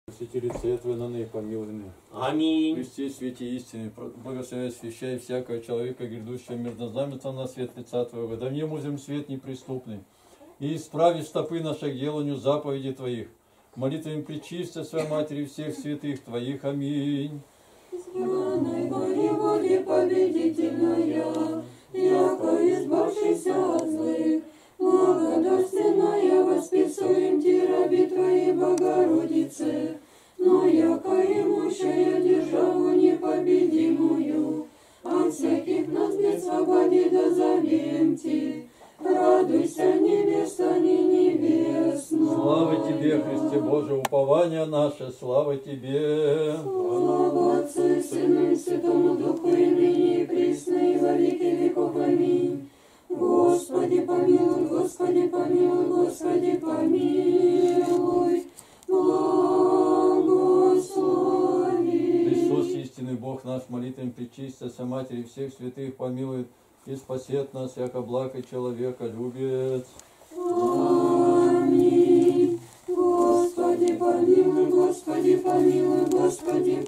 Святили церкви на ныне помилуйны. Аминь. Христе, свете истины, благословяй, освящай всякого человека, грядущего междознамется на свет лица Твоего. Да мне музем свет неприступный. И исправи стопы наших деланию заповеди Твоих. Молитвами пречистой Своей Матери всех святых Твоих. Аминь. Избранной воеводе победительная, яко избавшийся от злых, благодарственная восписуем Ти, раби Твоей Богородице, но яко имущая державу непобедимую, от всяких нас бед свободе дозовем Ти. Радуйся, невеста, не невестна. Слава Тебе, Христе Божий, упование наше, слава Тебе. Слава Отцу и Сыну и Святому Духу, и ныне и присно, и во веки веков. Аминь. Господи помилуй, Господи помилуй, Господи помилуй, благослови. Христос, истинный Бог наш, молитвами пречистой Своей Матери всех святых помилует и спасет нас, яко благ и человека любит. Аминь. Господи помилуй, Господи помилуй, Господи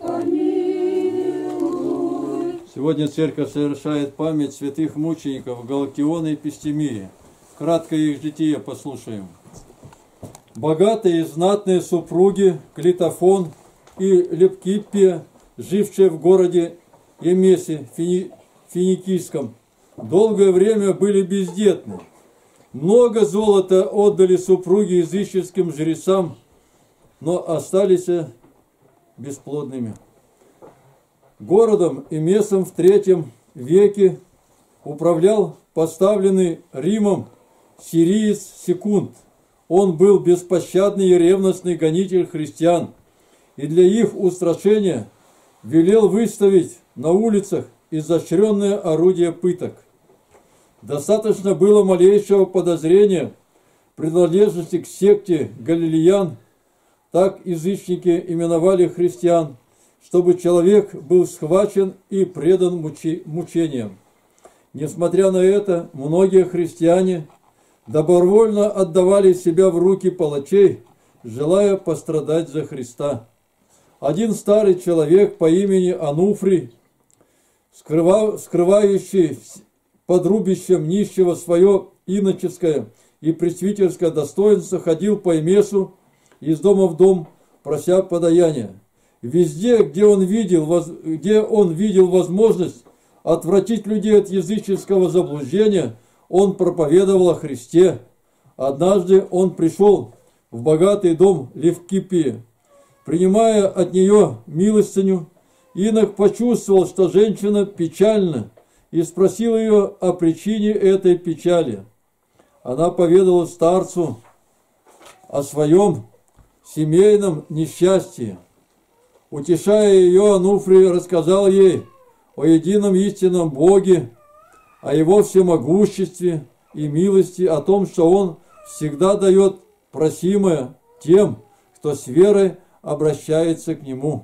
помилуй. Сегодня Церковь совершает память святых мучеников Галактиона и Пестимии. Кратко их житие послушаем. Богатые и знатные супруги Клитофон и Левкиппия, жившие в городе Емесе Финикийском, долгое время были бездетны. Много золота отдали супруги языческим жрецам, но остались бесплодными. Городом Емесом в III веке управлял поставленный Римом сириец Секунд. Он был беспощадный и ревностный гонитель христиан, и для их устрашения велел выставить на улицах изощренное орудие пыток. Достаточно было малейшего подозрения принадлежности к секте галилеян, так язычники именовали христиан, чтобы человек был схвачен и предан мучениям. Несмотря на это, многие христиане добровольно отдавали себя в руки палачей, желая пострадать за Христа. Один старый человек по имени Ануфрий, скрывающий под рубищем нищего свое иноческое и пресвитерское достоинство, ходил по Емесу из дома в дом, прося подаяния. Везде, где он видел возможность отвратить людей от языческого заблуждения, он проповедовал о Христе. Однажды он пришел в богатый дом Левкиппии. Принимая от нее милостыню, инок почувствовал, что женщина печальна, и спросил ее о причине этой печали. Она поведала старцу о своем семейном несчастье. Утешая ее, Ануфрий рассказал ей о едином истинном Боге, о Его всемогуществе и милости, о том, что Он всегда дает просимое тем, кто с верой обращается к Нему.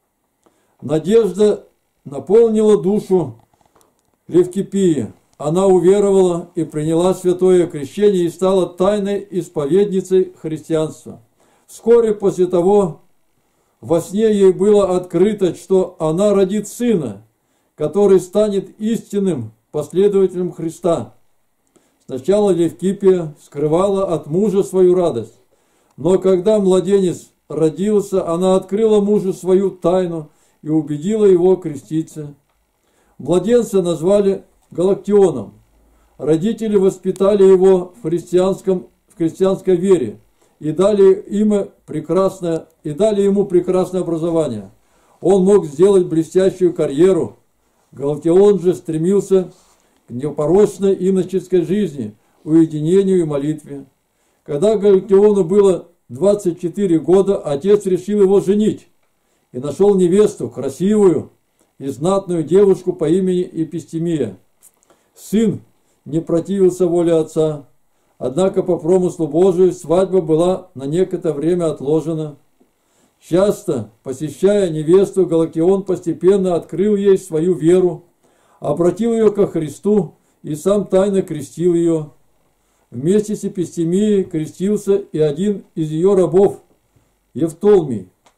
Надежда наполнила душу Левкиппии. Она уверовала и приняла святое крещение и стала тайной исповедницей христианства. Вскоре после того во сне ей было открыто, что она родит сына, который станет истинным последователем Христа. Сначала Левкиппия скрывала от мужа свою радость, но когда младенец родился, она открыла мужу свою тайну и убедила его креститься. Младенца назвали Галактионом. Родители воспитали его в христианской вере и дали ему прекрасное образование. Он мог сделать блестящую карьеру. Галактион же стремился к непорочной иноческой жизни, уединению и молитве. Когда Галактиону было 24 года, отец решил его женить и нашел невесту, красивую и знатную девушку по имени Эпистемия. Сын не противился воле отца, однако по промыслу Божию свадьба была на некоторое время отложена. Часто, посещая невесту, Галактион постепенно открыл ей свою веру, обратил ее ко Христу и сам тайно крестил ее. Вместе с Эпистемией крестился и один из ее рабов, Евтолмий.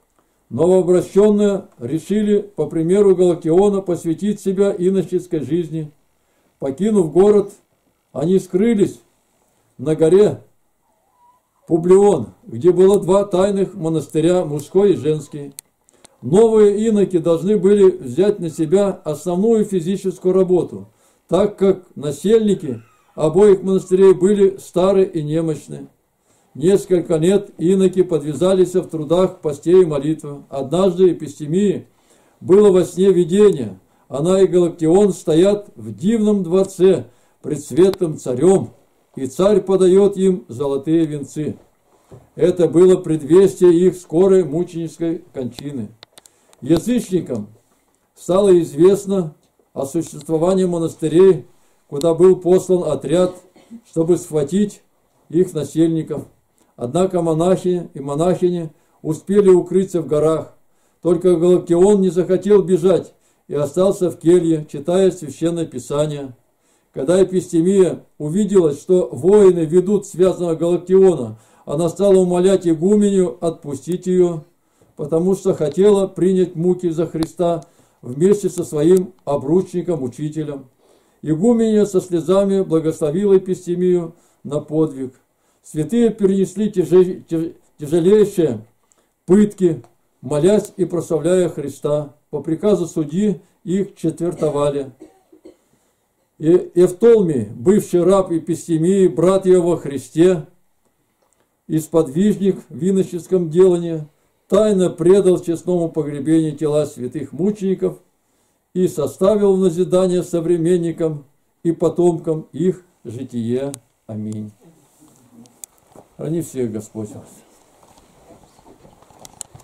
Новообращенные решили, по примеру Галактиона, посвятить себя иноческой жизни. Покинув город, они скрылись на горе Публион, где было 2 тайных монастыря, мужской и женский. Новые иноки должны были взять на себя основную физическую работу, так как насельники обоих монастырей были стары и немощны. Несколько лет иноки подвязались в трудах постей и молитвы. Однажды Эпистемии было во сне видение. Она и Галактион стоят в дивном дворце пред светлым царем, и царь подает им золотые венцы. Это было предвестие их скорой мученической кончины. Язычникам стало известно о существовании монастырей, куда был послан отряд, чтобы схватить их насельников. Однако монахи и монахини успели укрыться в горах. Только Галактион не захотел бежать и остался в келье, читая Священное Писание. Когда Эпистемия увидела, что воины ведут связанного Галактиона, она стала умолять игуменью отпустить ее, потому что хотела принять муки за Христа вместе со своим обручником-учителем. Игуменья со слезами благословила Эпистемию на подвиг. Святые перенесли тяжелейшие пытки, молясь и прославляя Христа. По приказу судьи их четвертовали. И Евтолмий, бывший раб Эпистемии, брат ее во Христе и сподвижник в иноческом делании, тайно предал честному погребению тела святых мучеников и составил в назидание современникам и потомкам их житие. Аминь. Храни всех Господь вас.